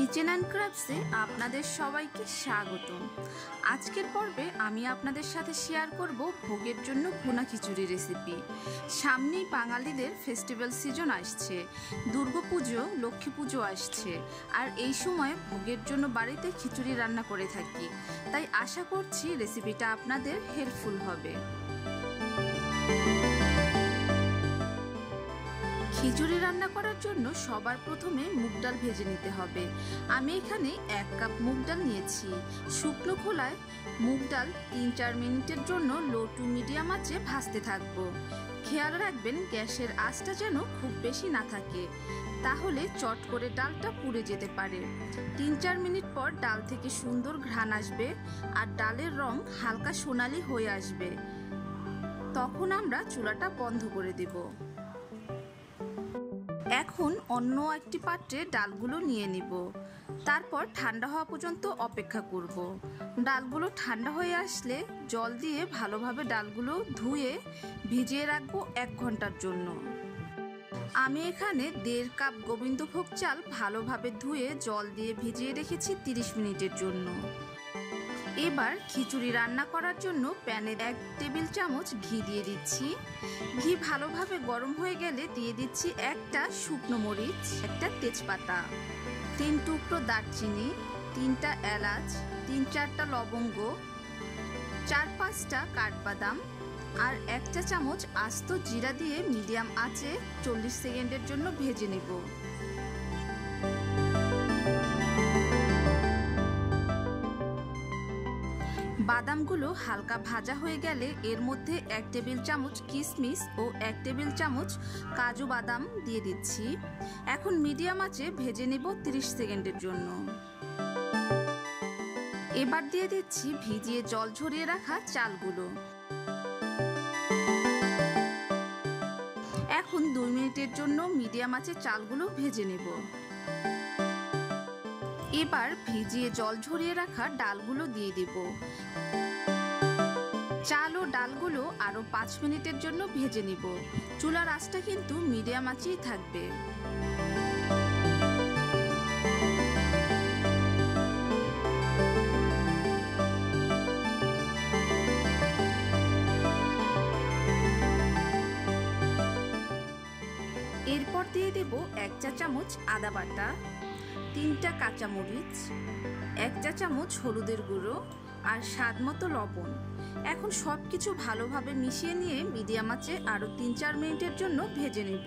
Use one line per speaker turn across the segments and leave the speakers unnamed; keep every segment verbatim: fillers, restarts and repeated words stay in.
Kitchen and ক্রাফটসে আপনাদের সবাইকে স্বাগতম। আজকের পর্বে আমি আপনাদের সাথে শেয়ার করব ভোগের জন্য ভুনা খিচুড়ি রেসিপি। সামনেই বাঙালিদের ফেস্টিভ্যাল সিজন আসছে, দুর্গাপুজো, লক্ষ্মী পুজো আসছে, আর এই সময় ভোগের জন্য বাড়িতে খিচুড়ি রান্না করে থাকি। তাই আশা করছি রেসিপিটা আপনাদের হেল্পফুল হবে। খিচুড়ি রান্না করার জন্য সবার প্রথমে মুগ ডাল ভেজে নিতে হবে। আমি এখানে এক কাপ মুগ ডাল নিয়েছি। শুকনো খোলায় মুগ ডাল তিন চার মিনিটের জন্য লো টু মিডিয়াম আঁচে ভাজতে থাকবো। খেয়াল রাখবেন গ্যাসের আঁচটা যেন খুব বেশি না থাকে, তাহলে চট করে ডালটা পুড়ে যেতে পারে। তিন চার মিনিট পর ডাল থেকে সুন্দর ঘ্রাণ আসবে আর ডালের রং হালকা সোনালি হয়ে আসবে। তখন আমরা চুলাটা বন্ধ করে দেব। এখন অন্য একটি পাত্রে ডালগুলো নিয়ে নিব। তারপর ঠান্ডা হওয়া পর্যন্ত অপেক্ষা করব। ডালগুলো ঠান্ডা হয়ে আসলে জল দিয়ে ভালোভাবে ডালগুলো ধুয়ে ভিজিয়ে রাখবো এক ঘন্টার জন্য। আমি এখানে দেড় কাপ গোবিন্দভোগ চাল ভালোভাবে ধুয়ে জল দিয়ে ভিজিয়ে রেখেছি তিরিশ মিনিটের জন্য। এবার খিচুড়ি রান্না করার জন্য প্যানে এক টেবিল চামচ ঘি দিয়ে দিচ্ছি। ঘি ভালোভাবে গরম হয়ে গেলে দিয়ে দিচ্ছি একটা শুকনো মরিচ, একটা তেজপাতা, তিন টুকরো দারচিনি, তিনটা এলাচ, তিন চারটা লবঙ্গ, চার পাঁচটা কাঠবাদাম আর একটা চামচ আস্ত জিরা দিয়ে মিডিয়াম আঁচে চল্লিশ সেকেন্ডের জন্য ভেজে নেব। বাদামগুলো হালকা ভাজা হয়ে গেলে এর মধ্যে এক টেবিল চামচ কিশমিশ ও এক টেবিল চামচ কাজু বাদাম দিয়ে দিচ্ছি। এখন মিডিয়াম আঁচে ভেজে নেব তিরিশ সেকেন্ডের জন্য। এবার দিয়ে দিচ্ছি ভিজিয়ে জল ঝরিয়ে রাখা চালগুলো। এখন দুই মিনিটের জন্য মিডিয়াম আঁচে চালগুলো ভেজে নেব। এবার ভিজিয়ে জল ঝরিয়ে রাখা ডালগুলো দিয়ে দেব। চাল ও ডালগুলো আরো পাঁচ মিনিটের জন্য ভেজে নিব। চুলার আঁচটা কিন্তু মিডিয়াম আঁচেই থাকবে। এরপর দিয়ে দেব এক চা চামচ আদা বাটা, তিনটা কাঁচামরিচ, এক চা চামচ হলুদের গুঁড়ো আর স্বাদ মতো লবণ। এখন সব কিছু ভালোভাবে মিশিয়ে নিয়ে মিডিয়াম আঁচে আরও তিন চার মিনিটের জন্য ভেজে নেব।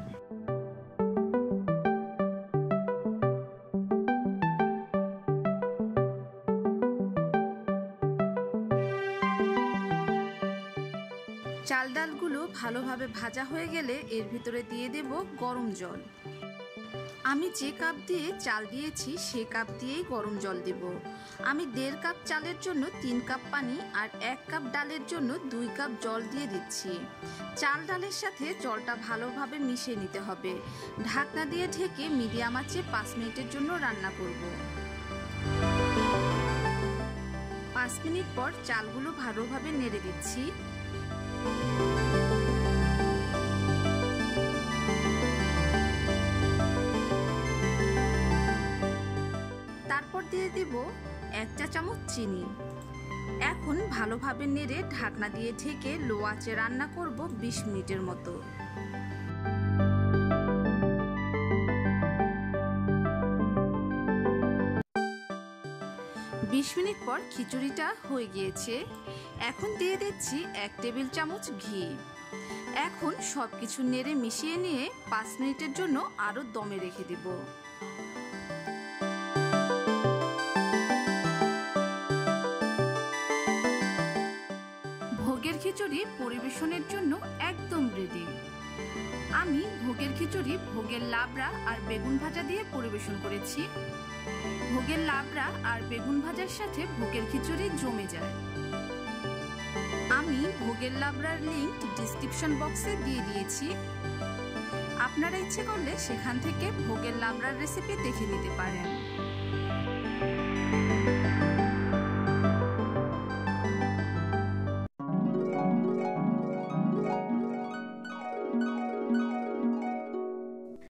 চাল ডালগুলো ভালোভাবে ভাজা হয়ে গেলে এর ভিতরে দিয়ে দেব গরম জল। আমি যে কাপ দিয়ে চাল দিয়েছি সে কাপ দিয়েই গরম জল দেব। আমি দেড় কাপ চালের জন্য তিন কাপ পানি আর এক কাপ ডালের জন্য দুই কাপ জল দিয়ে দিচ্ছি। চাল ডালের সাথে জলটা ভালোভাবে মিশিয়ে নিতে হবে। ঢাকনা দিয়ে ঢেকে মিডিয়াম আঁচে পাঁচ মিনিটের জন্য রান্না করব। পাঁচ মিনিট পর চালগুলো ভালোভাবে নেড়ে দিচ্ছি। তারপর দিয়ে দেব এক চা চামচ চিনি। এখন ভালোভাবে নেড়ে ঢাকনা দিয়ে ঢেকে লো আঁচে রান্না করব বিশ মিনিটের মতো। বিশ মিনিট পর খিচুড়িটা হয়ে গিয়েছে। এখন দিয়ে দিচ্ছি এক টেবিল চামচ ঘি। এখন সব কিছু নেড়ে মিশিয়ে নিয়ে পাঁচ মিনিটের জন্য আরো দমে রেখে দেব। ভোগের খিচুড়ি পরিবেশনের জন্য একদম রেডি। আমি ভোগের খিচুড়ি ভোগের লাবড়া আর বেগুন ভাজা দিয়ে পরিবেশন করেছি। ভোগের লাবড়া আর বেগুন ভাজার সাথে ভোগের খিচুড়ি জমে যায়। আমি ভোগের লাবড়ার লিংক ডিসক্রিপশন বক্সে দিয়ে দিয়েছি। আপনারা ইচ্ছে করলে সেখান থেকে ভোগের লাবড়ার রেসিপি দেখে নিতে পারেন।